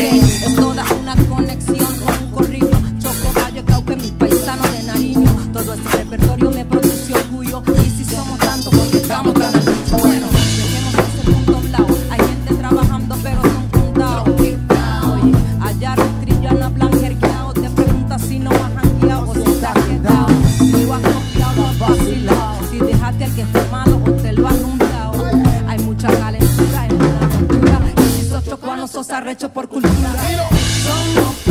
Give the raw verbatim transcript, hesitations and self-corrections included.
que es toda una conexión con un corrillo. Choco, Gallo, Cauque, mis paisanos de Nariño. Todo ese repertorio me produce orgullo. Y si somos tantos, porque estamos tan al bicho. Bueno, dejemos ese punto a un lado. Hay gente trabajando, pero son contados. Oye, allá rastrillan a plan jergueado. Te preguntas si no has jangueado o si estás quedado. Si lo has copiado, has vacilado. Si dejaste al que esté malo o te lo has rumbeado. Hay mucha calentura en una cultura. Y si sos chocuano, sos arrecho por cultura. Somos